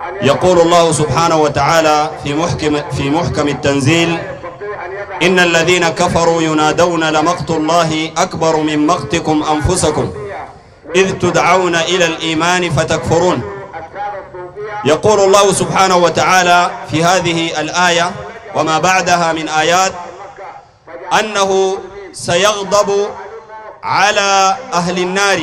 يقول الله سبحانه وتعالى في محكم التنزيل: إن الذين كفروا ينادون لمقت الله أكبر من مقتكم أنفسكم إذ تدعون إلى الإيمان فتكفرون. يقول الله سبحانه وتعالى في هذه الآية وما بعدها من آيات أنه سيغضب على أهل النار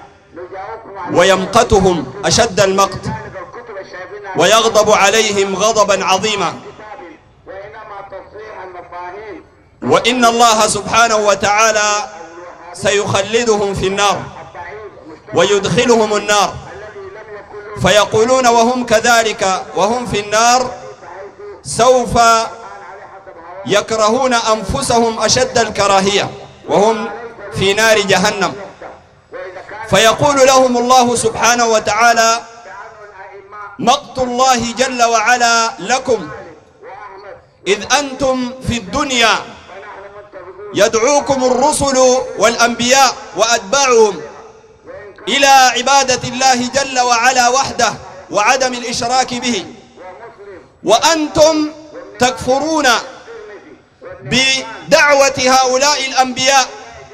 ويمقتهم أشد المقت، ويغضب عليهم غضبا عظيما، وإن الله سبحانه وتعالى سيخلدهم في النار ويدخلهم النار، فيقولون وهم كذلك وهم في النار سوف يكرهون أنفسهم أشد الكراهية وهم في نار جهنم. فيقول لهم الله سبحانه وتعالى: مقت الله جل وعلا لكم إذ أنتم في الدنيا يدعوكم الرسل والأنبياء وأتباعهم إلى عبادة الله جل وعلا وحده وعدم الإشراك به، وأنتم تكفرون بدعوة هؤلاء الأنبياء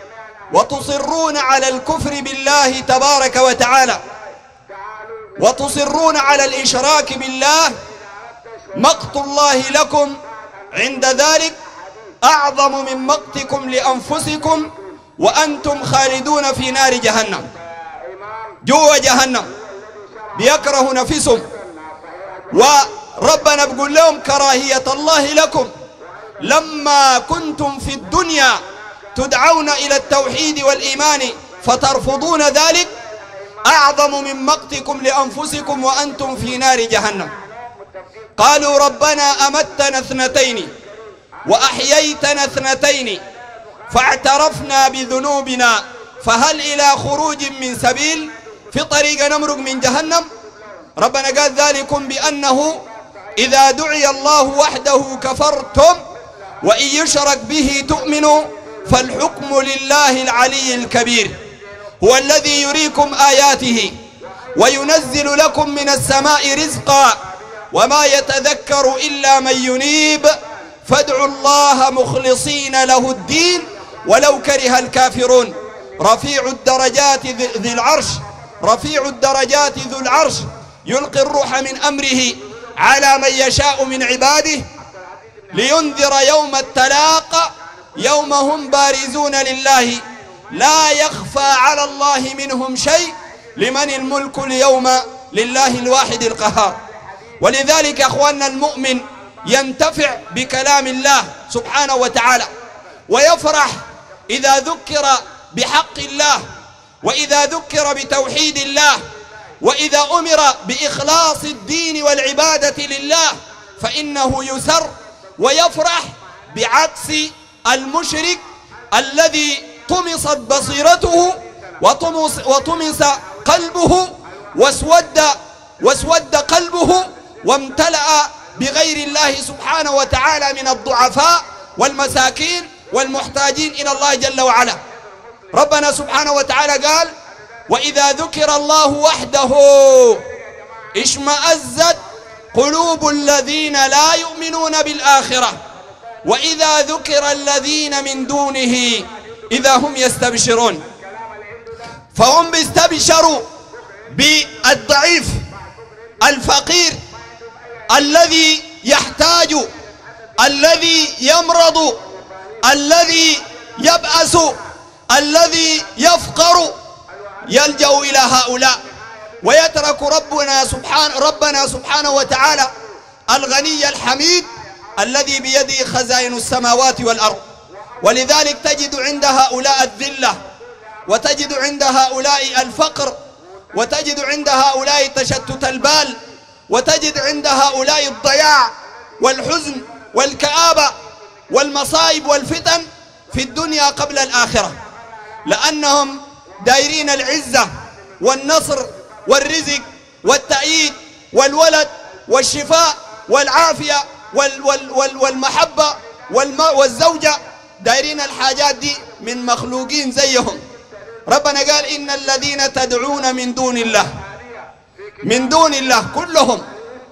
وتصرون على الكفر بالله تبارك وتعالى وتصرون على الإشراك بالله. مقت الله لكم عند ذلك أعظم من مقتكم لأنفسكم وأنتم خالدون في نار جهنم، جوا جهنم بيكره نفسهم. وربنا بيقول لهم: كراهية الله لكم لما كنتم في الدنيا تدعون إلى التوحيد والإيمان فترفضون ذلك أعظم من مقتكم لأنفسكم وأنتم في نار جهنم. قالوا: ربنا أمتنا اثنتين وأحييتنا اثنتين فاعترفنا بذنوبنا فهل إلى خروج من سبيل؟ في طريق نمرق من جهنم. ربنا قال: ذلكم بأنه إذا دعي الله وحده كفرتم وإن يشرك به تؤمنوا فالحكم لله العلي الكبير، هو الذي يريكم آياته وينزل لكم من السماء رزقا وما يتذكر إلا من ينيب فادعوا الله مخلصين له الدين ولو كره الكافرون. رفيع الدرجات ذي العرش، رفيع الدرجات ذو العرش يلقي الروح من أمره على من يشاء من عباده لينذر يوم التلاق يوم هم بارزون لله لا يخفى على الله منهم شيء لمن الملك اليوم لله الواحد القهار. ولذلك أخواننا المؤمن ينتفع بكلام الله سبحانه وتعالى ويفرح إذا ذكر بحق الله وإذا ذكر بتوحيد الله وإذا أمر بإخلاص الدين والعبادة لله فإنه يسر ويفرح، بعكس المشرك الذي طمست بصيرته وطمس قلبه واسود قلبه وامتلأ بغير الله سبحانه وتعالى من الضعفاء والمساكين والمحتاجين إلى الله جل وعلا. ربنا سبحانه وتعالى قال: وإذا ذكر الله وحده اشمأزت قلوب الذين لا يؤمنون بالآخرة وإذا ذكر الذين من دونه إذا هم يستبشرون. فهم بيستبشروا بالضعيف الفقير الذي يحتاج، الذي يمرض، الذي يبأس، الذي يفقر، يلجأ إلى هؤلاء ويترك ربنا سبحانه وتعالى الغني الحميد الذي بيده خزائن السماوات والأرض. ولذلك تجد عند هؤلاء الذلة وتجد عند هؤلاء الفقر وتجد عند هؤلاء تشتت البال وتجد عند هؤلاء الضياع والحزن والكآبة والمصائب والفتن في الدنيا قبل الآخرة، لأنهم دايرين العزة والنصر والرزق والتأييد والولد والشفاء والعافية والمحبة والزوجة، دايرين الحاجات دي من مخلوقين زيهم. ربنا قال: إن الذين تدعون من دون الله كلهم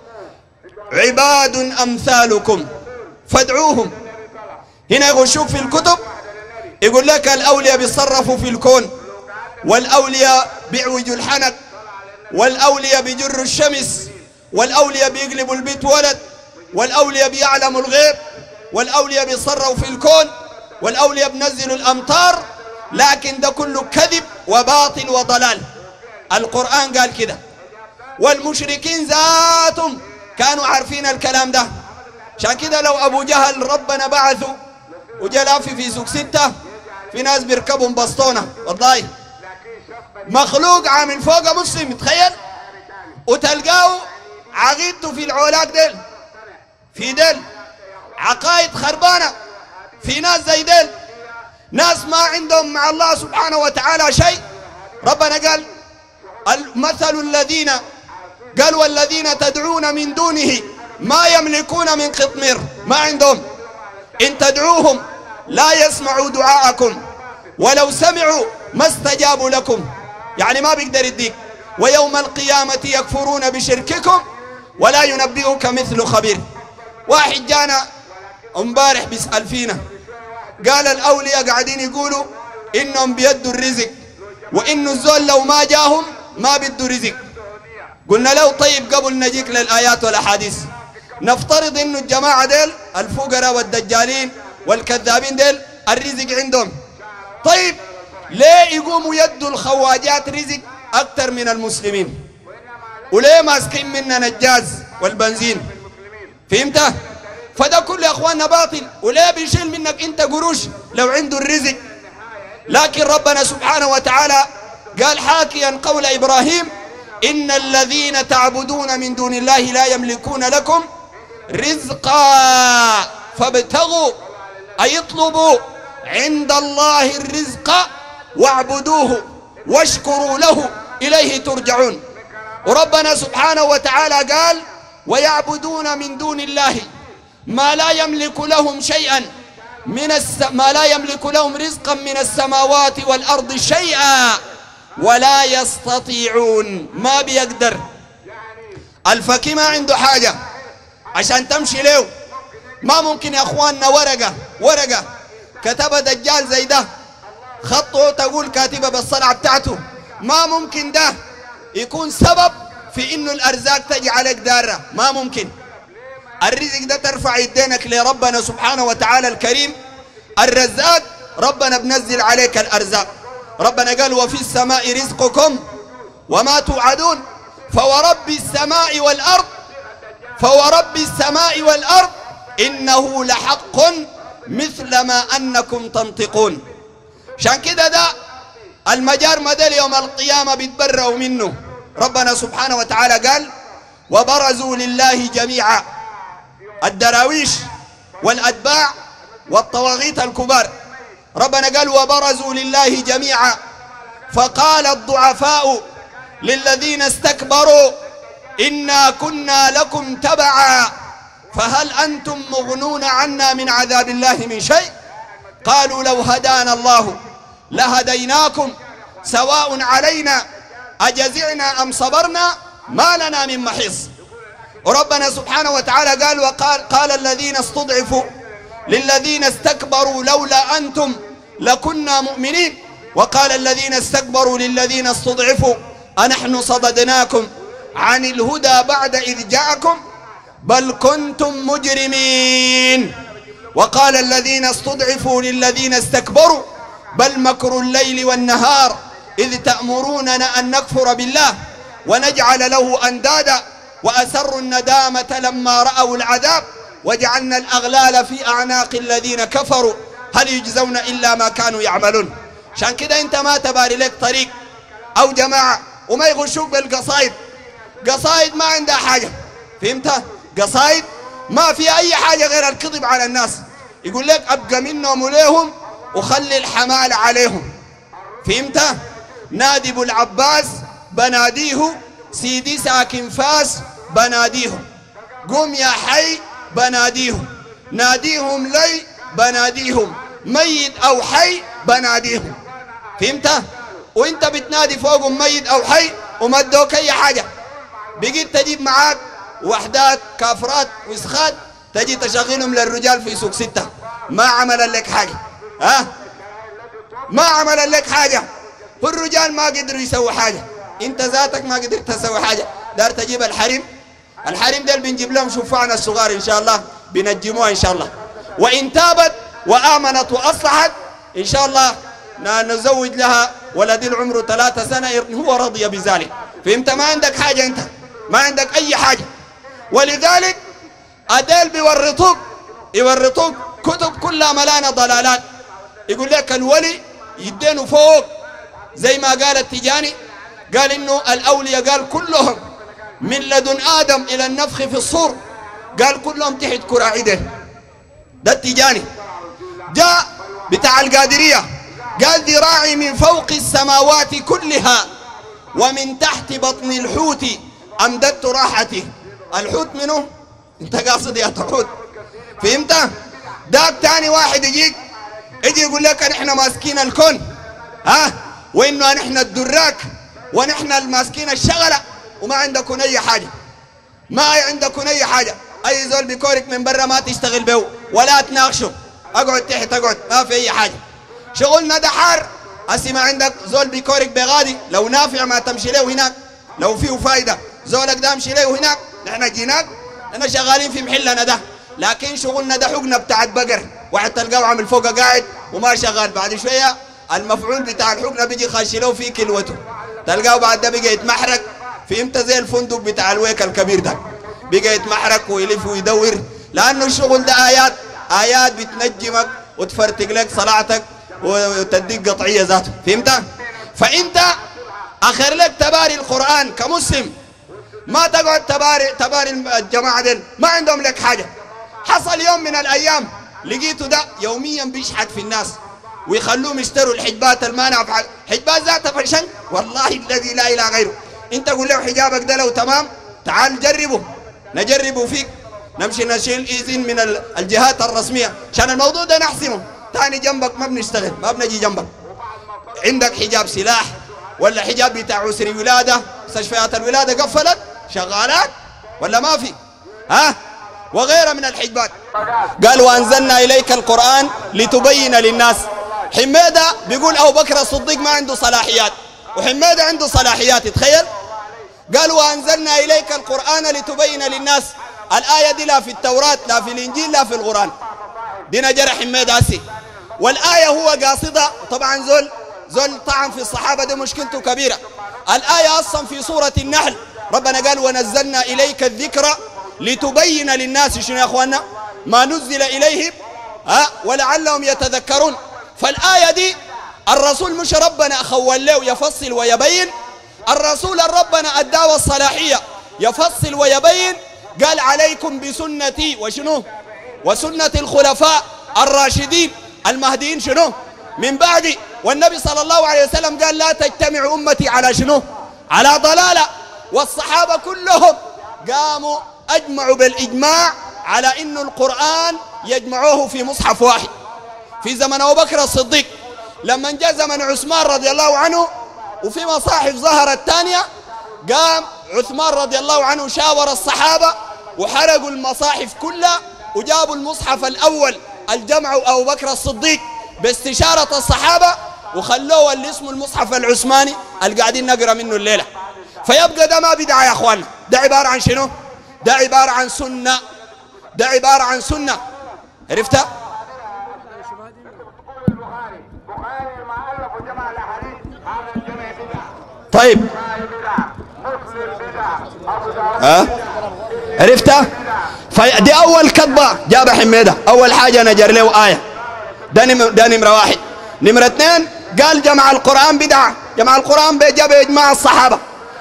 عباد أمثالكم فادعوهم. هنا يغشوك في الكتب يقول لك الأولياء بيتصرفوا في الكون، والأولياء بيعوجوا الحنك، والأولياء بيجروا الشمس، والأولياء بيقلبوا البيت ولد، والأولياء بيعلموا الغيب، والأولياء بيصرفوا في الكون، والأولياء بنزلوا الأمطار. لكن ده كله كذب وباطل وضلال. القرآن قال كده، والمشركين ذاتهم كانوا عارفين الكلام ده. عشان كده لو أبو جهل ربنا بعثه وجلافي في سوق 6 في ناس بيركبوا بسطونة، والله مخلوق عامل فوق مسلم، تخيل، وتلقاه عقيدته في العولاق ديل، في ديل عقائد خربانة، في ناس زي ديل، ناس ما عندهم مع الله سبحانه وتعالى شيء. ربنا قال مثل الذين قال والذين تدعون من دونه ما يملكون من قطمير، ما عندهم، إن تدعوهم لا يسمعوا دعاءكم ولو سمعوا ما استجابوا لكم، يعني ما بيقدر يديك. ويوم القيامة يكفرون بشرككم ولا ينبئك مثل خبير. واحد جانا امبارح بيسأل فينا، قال الأولياء قاعدين يقولوا إنهم بيدوا الرزق، وإنه الزول لو ما جاهم ما بيدوا رزق. قلنا له طيب قبل نجيك للآيات والأحاديث، نفترض إنه الجماعة ديل الفقراء والدجالين والكذابين ديل الرزق عندهم، طيب ليه يقوموا يدوا الخواجات رزق أكثر من المسلمين؟ وليه ماسكين مننا الجاز والبنزين؟ فهمت؟ فده كله يا اخواننا باطل. وليه بيشيل منك انت قروش لو عنده الرزق؟ لكن ربنا سبحانه وتعالى قال حاكيا قول إبراهيم: إن الذين تعبدون من دون الله لا يملكون لكم رزقا فابتغوا، أي اطلبوا عند الله الرزق واعبدوه واشكروا له إليه ترجعون. وربنا سبحانه وتعالى قال: ويعبدون من دون الله ما لا يملك لهم شيئا ما لا يملك لهم رزقا من السماوات والأرض شيئا ولا يستطيعون، ما بيقدر. الفقي ما عنده حاجة عشان تمشي له، ما ممكن يا اخواننا ورقة كتبها دجال زي ده، خطه تقول كاتبة بالصنعة بتاعته، ما ممكن ده يكون سبب في انه الارزاق تجي عليك دارة، ما ممكن. الرزق ده ترفع يدينك لربنا سبحانه وتعالى الكريم الرزاق، ربنا بنزل عليك الارزاق. ربنا قال: وفي السماء رزقكم وما توعدون فورب السماء والأرض إنه لحق مثل ما أنكم تنطقون. عشان كده ده المجار مدل يوم القيامة بيتبرأوا منه. ربنا سبحانه وتعالى قال: وبرزوا لله جميعا، الدراويش والأتباع والطواغيت الكبار. ربنا قال: وبرزوا لله جميعا فقال الضعفاء للذين استكبروا إنا كنا لكم تبعا فهل أنتم مغنون عنا من عذاب الله من شيء؟ قالوا لو هدانا الله لهديناكم سواء علينا أجزعنا أم صبرنا ما لنا من محيص. وربنا سبحانه وتعالى قال الذين استضعفوا للذين استكبروا لولا أنتم لكنا مؤمنين، وقال الذين استكبروا للذين استضعفوا أنحن صددناكم عن الهدى بعد إذ جاءكم بل كنتم مجرمين. وقال الذين استضعفوا للذين استكبروا بل مكر الليل والنهار إذ تأمروننا أن نكفر بالله ونجعل له أندادا وأسروا الندامة لما رأوا العذاب وجعلنا الأغلال في أعناق الذين كفروا هل يجزون إلا ما كانوا يعملون. عشان كده أنت ما تباري لك طريق أو جماعة وما يغشوك بالقصائد. قصائد ما عندها حاجة، فهمت؟ قصائد ما في أي حاجة غير الكذب على الناس. يقول لك أبقى منهم وليهم وخلي الحمال عليهم، فهمت؟ نادي أبو العباس بناديه، سيدي ساكن فاس بناديهم، قم يا حي بناديهم، ناديهم لي بناديهم، ميت أو حي بناديهم، فهمت؟ وانت بتنادي فوقهم ميت أو حي وما ادوك أي حاجة، بقيت تجيب معاك وحدات كافرات وسخات تجي تشغلهم للرجال في سوق 6. ما عمل لك حاجة. ما عمل لك حاجة. والرجال ما قدروا يسوي حاجة. انت ذاتك ما قدرت تسوي حاجة. دار تجيب الحريم ديل بنجيب لهم شفعنا الصغار إن شاء الله بنجموها إن شاء الله. وإن تابت وآمنت وأصلحت إن شاء الله نزوج لها ولد العمر 3 سنة هو رضي بذلك. فهمت؟ ما عندك حاجة، أنت ما عندك أي حاجة. ولذلك أديل يورطوك كتب كلها ملانة ضلالات. يقول لك الولي يدينه فوق زي ما قال التجاني، قال إنه الأولياء قال كلهم من لدن آدم إلى النفخ في الصور قال كلهم تحت كراعيدين. ده التجاني. جاء بتاع القادرية قال ذراعي من فوق السماوات كلها ومن تحت بطن الحوت أمددت راحتي. الحوت منه انت قاصد يا حوت. فهمت؟ داك تاني واحد يجي يقول لك نحن ماسكين الكون وانه نحن الدراك ونحن الماسكين الشغله وما عندكم اي حاجه. ما عندكم اي حاجه. اي زول بيكورك من برا ما تشتغل به ولا تناقشه. اقعد تحت اقعد ما في اي حاجه. شغلنا ده حار. هسي ما عندك زول بيكورك بغادي لو نافع ما تمشي له هناك. لو فيه فايده زولك ده امشي له هناك. نحن جيناك احنا شغالين في محلنا ده. لكن شغلنا ده حقنه بتاعت بقر. واحد تلقاه عامل فوقه قاعد وما شغال. بعد شويه المفعول بتاع الحقنه بيجي خاشي له في كلوته. تلقاه بعد ده بقى يتمحرك. فهمت؟ زي الفندق بتاع الويك الكبير ده بقى يتمحرك ويلف ويدور. لانه الشغل ده ايات بتنجمك وتفرتق لك صلاتك وتديك قطعيه ذاته. فهمت؟ فانت اخر لك تباري القران كمسلم. ما تقعد تباري الجماعه دول ما عندهم لك حاجه. حصل يوم من الايام لقيته ده يوميا بيشحت في الناس ويخلوهم يشتروا الحجبات المانعه. حجبات ذاتها فشن والله الذي لا اله غيره. انت قول له حجابك ده لو تمام تعال جربه نجربه فيك. نمشي نشيل اذن من الجهات الرسميه عشان الموضوع ده نحسمه. ثاني جنبك ما بنشتغل ما بنجي جنبك. عندك حجاب سلاح ولا حجاب بتاع عسري ولاده مستشفيات الولاده قفلت شغالات ولا ما في وغيرها من الحجبات. قال وانزلنا اليك القران لتبين للناس. حميده بيقول ابو بكر الصديق ما عنده صلاحيات وحميده عنده صلاحيات. تخيل. قال وانزلنا اليك القران لتبين للناس. الايه دي لا في التوراه لا في الانجيل لا في القران. دي نجر حميده هسي. والايه هو قاصده طبعا زول طعن في الصحابه دي مشكلته كبيره. الايه اصلا في سوره النحل ربنا قال ونزلنا اليك الذكر لتبين للناس شنو يا اخواننا ما نزل اليهم ولعلهم يتذكرون. فالايه دي الرسول مش ربنا خول له يفصل ويبين. الرسول ربنا اداه الصلاحيه يفصل ويبين. قال عليكم بسنتي وشنو وسنه الخلفاء الراشدين المهديين شنو من بعدي. والنبي صلى الله عليه وسلم قال لا تجتمع امتي على شنو على ضلاله. والصحابه كلهم قاموا اجمعوا بالاجماع على انه القران يجمعوه في مصحف واحد. في زمن ابو بكر الصديق لما جاء زمن عثمان رضي الله عنه وفي مصاحف ظهرت ثانيه قام عثمان رضي الله عنه شاور الصحابه وحرقوا المصاحف كلها وجابوا المصحف الاول الجمع ابو بكر الصديق باستشاره الصحابه وخلوه اللي اسمه المصحف العثماني اللي قاعدين نقرا منه الليله. فيبقى ده ما بدعه يا اخوانا. ده عباره عن شنو؟ ده عباره عن سنه. ده عباره عن سنه. عرفتها؟ طيب عرفتها؟ فدي اول كذبه جاب حميده. اول حاجه نجر له ايه. ده نمره واحد. نمره اثنين قال جمع القران بدعه. جمع القران جاب اجماع الصحابه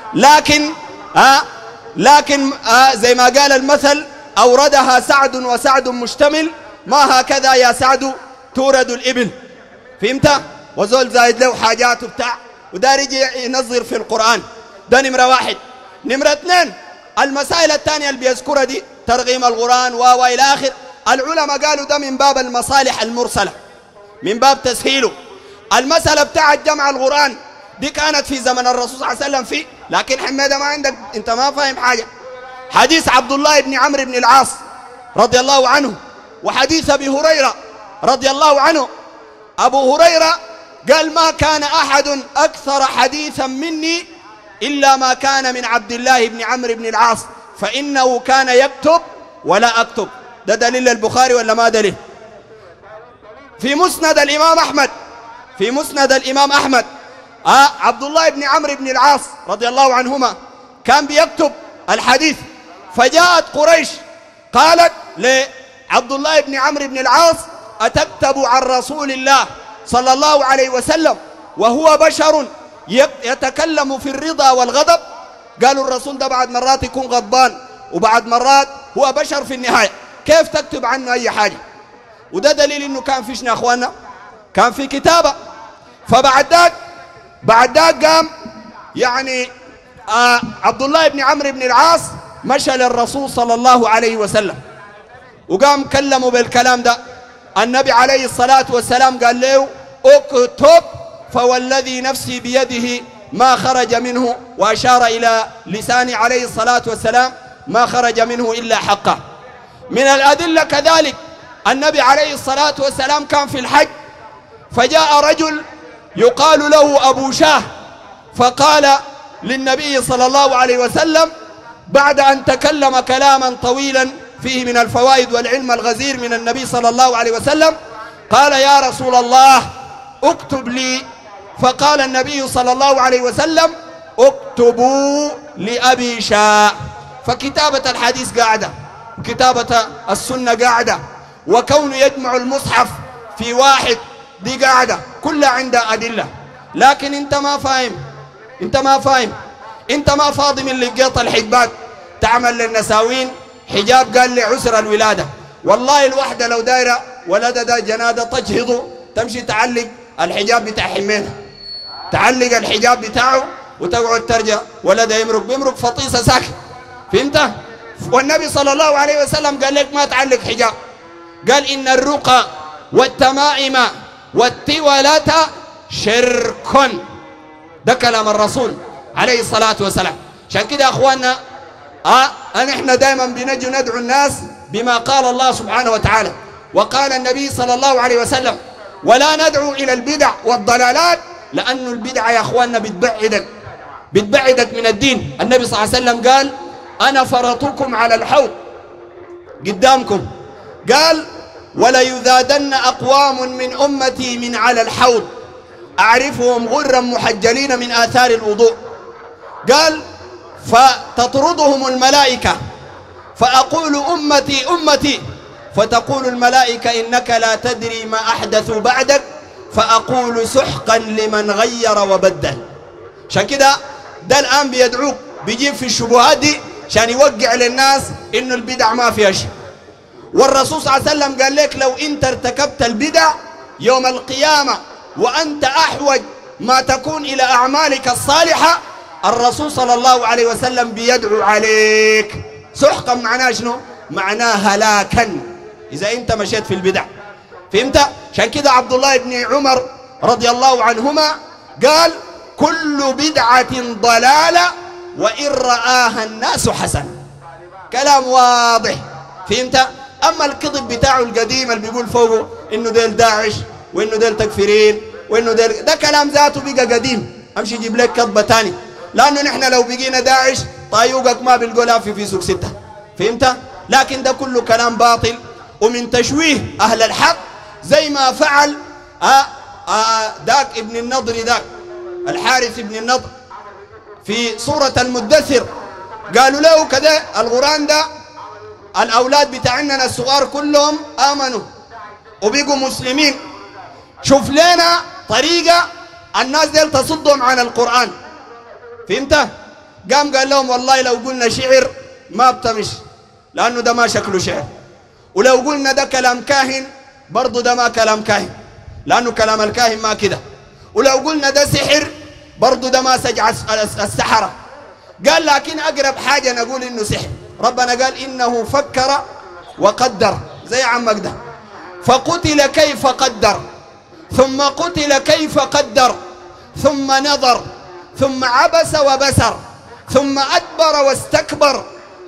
لكن زي ما قال المثل اوردها سعد وسعد مشتمل ما هكذا يا سعد تورد الابل. فهمت؟ وزول زايد له حاجات وبتاع ودار يجي ينظر في القران. ده نمره واحد. نمره اثنين المسائل الثانيه اللي بيذكرها دي ترغيم القران والى اخر. العلماء قالوا ده من باب المصالح المرسله من باب تسهيله. المساله بتاعت جمع القران دي كانت في زمن الرسول صلى الله عليه وسلم فيه. لكن حميده ما عندك انت ما فاهم حاجه. حديث عبد الله بن عمرو بن العاص رضي الله عنه، وحديث أبي هريرة رضي الله عنه. أبو هريرة قال: ما كان أحد أكثر حديثا مني إلا ما كان من عبد الله بن عمرو بن العاص، فإنه كان يكتب ولا أكتب. ده دليل البخاري ولا ما دليل؟ في مسند الإمام أحمد، في مسند الإمام أحمد عبد الله بن عمرو بن العاص رضي الله عنهما كان بيكتب الحديث، فجاءت قريش قالت لعبد الله بن عمرو بن العاص: أتكتب عن رسول الله صلى الله عليه وسلم وهو بشر يتكلم في الرضا والغضب؟ قالوا الرسول ده بعد مرات يكون غضبان وبعد مرات هو بشر في النهاية، كيف تكتب عنه أي حاجة؟ وده دليل إنه كان في شنو يا أخواننا؟ كان في كتابة. بعد ذاك قام يعني عبد الله بن عمرو بن العاص مشى للرسول صلى الله عليه وسلم وقام كلمه بالكلام ده. النبي عليه الصلاة والسلام قال له: اكتب فوالذي نفسي بيده ما خرج منه، وأشار إلى لسانه عليه الصلاة والسلام: ما خرج منه إلا حقه. من الأدلة كذلك النبي عليه الصلاة والسلام كان في الحج، فجاء رجل يقال له أبو شاه، فقال للنبي صلى الله عليه وسلم بعد أن تكلم كلاما طويلا فيه من الفوائد والعلم الغزير من النبي صلى الله عليه وسلم، قال: يا رسول الله اكتب لي. فقال النبي صلى الله عليه وسلم: اكتبوا لأبي شاه. فكتابة الحديث قاعدة، كتابة السنة قاعدة، وكون يجمع المصحف في واحد دي قاعدة، كلها عندها أدلة. لكن انت ما فاهم، انت ما فاضي من لقيط الحجبات تعمل للنساوين حجاب قال لي عسر الولادة. والله الوحدة لو دايرة ولدها ده جنادة تجهضه تمشي تعلق الحجاب بتاع حمينها، تعلق الحجاب بتاعه وتقعد ترجع ولدها بيمرق فطيسة ساكت. فهمت؟ والنبي صلى الله عليه وسلم قال لك ما تعلق حجاب، قال: إن الرقى والتمائم والتولة شرك. ده كلام الرسول عليه الصلاة والسلام. عشان كده يا أخواننا احنا دائما بنجي ندعو الناس بما قال الله سبحانه وتعالى وقال النبي صلى الله عليه وسلم، ولا ندعو إلى البدع والضلالات، لأن البدع يا أخواننا بتبعدك من الدين. النبي صلى الله عليه وسلم قال: أنا فرطكم على الحوض قدامكم، قال: ولا يذادن أقوام من أمتي من على الحوض أعرفهم غرا محجلين من آثار الوضوء، قال: فتطردهم الملائكة فأقول أمتي أمتي، فتقول الملائكة إنك لا تدري ما أحدثوا بعدك، فأقول سحقا لمن غير وبدل. عشان كده ده الآن بيدعوك، بيجيب في الشبهات دي عشان يوقع للناس إنه البدع ما فيها شيء. والرسول صلى الله عليه وسلم قال لك: لو أنت ارتكبت البدع يوم القيامة وأنت أحوج ما تكون إلى أعمالك الصالحة، الرسول صلى الله عليه وسلم بيدعو عليك. سحقا معناه شنو؟ معناه هلاكا إذا أنت مشيت في البدع. فهمت؟ عشان كده عبد الله بن عمر رضي الله عنهما قال: كل بدعة ضلالة وإن رآها الناس حسن. كلام واضح. فهمت؟ أما الكذب بتاعه القديم اللي بيقول فوقه إنه ديل داعش وإنه ديل تكفيرين وإنه ديل، ده كلام ذاته بقى قديم. أمشي جيب لك كذبة تاني، لأنه نحن لو بقينا داعش طايوقك ما بنقولها في سوق 6. فهمت؟ لكن ده كله كلام باطل ومن تشويه أهل الحق، زي ما فعل ذاك ابن النضر، ذاك الحارث ابن النضر في سورة المدثر. قالوا له كذا القرآن ده الأولاد بتاعنا الصغار كلهم آمنوا وبقوا مسلمين، شوف لنا طريقة الناس ديل تصدهم عن القرآن. فهمت؟ قام قال لهم: والله لو قلنا شعر ما بتمش، لأنه ده ما شكله شعر، ولو قلنا ده كلام كاهن برضو ده ما كلام كاهن، لأنه كلام الكاهن ما كده، ولو قلنا ده سحر برضو ده ما سجع السحرة. قال: لكن أقرب حاجة نقول إنه سحر. ربنا قال: إنه فكر وقدر، زي عمك ده، فقتل كيف قدر، ثم قتل كيف قدر، ثم نظر، ثم عبس وبسر، ثم أدبر واستكبر،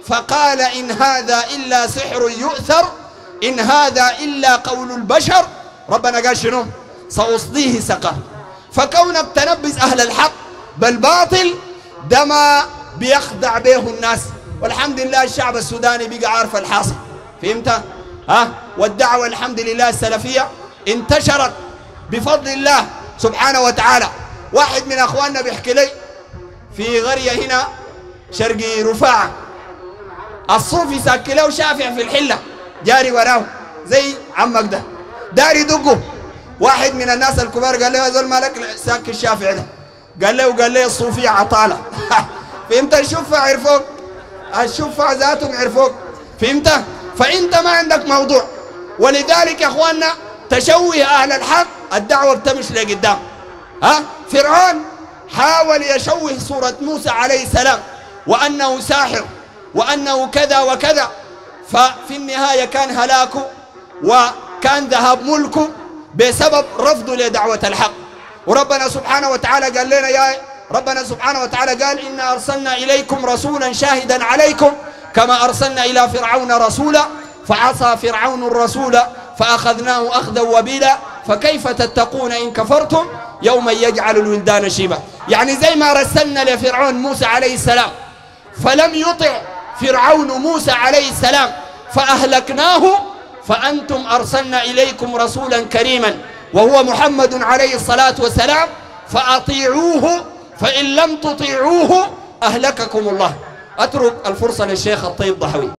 فقال إن هذا إلا سحر يؤثر، إن هذا إلا قول البشر. ربنا قال شنو؟ سأصليه سقر. فكونك تنبذ أهل الحق بالباطل ده ما بيخدع به الناس. والحمد لله الشعب السوداني بقى عارف الحاصل، فهمت؟ والدعوة الحمد لله السلفية انتشرت بفضل الله سبحانه وتعالى. واحد من أخواننا بيحكي لي في قرية هنا شرقي رفاعة، الصوفي ساكي له شافع في الحلة جاري وراه زي عمك ده داري دقه. واحد من الناس الكبار قال له يا زول مالك ساكي الشافع ده؟ قال له الصوفية عطالة. فهمت؟ الشفع عرفوك، الشفع ذاتهم عرفوك، فهمت؟ فانت ما عندك موضوع. ولذلك يا اخواننا تشوه اهل الحق الدعوه بتمشي لقدام. فرعون حاول يشوه صوره موسى عليه السلام وانه ساحر وانه كذا وكذا، ففي النهايه كان هلاكه وكان ذهاب ملكه بسبب رفضه لدعوه الحق. وربنا سبحانه وتعالى قال لنا ربنا سبحانه وتعالى قال إنا أرسلنا إليكم رسولا شاهدا عليكم كما أرسلنا إلى فرعون رسولا فعصى فرعون الرسول فأخذناه أخذا وبيلا فكيف تتقون إن كفرتم يوما يجعل الولدان شيبا. يعني زي ما رسلنا لفرعون موسى عليه السلام فلم يطع فرعون موسى عليه السلام فأهلكناه، فأنتم أرسلنا إليكم رسولا كريما وهو محمد عليه الصلاة والسلام فأطيعوه فإن لم تطيعوه أهلككم الله. أترك الفرصة للشيخ الطيب ضحوي.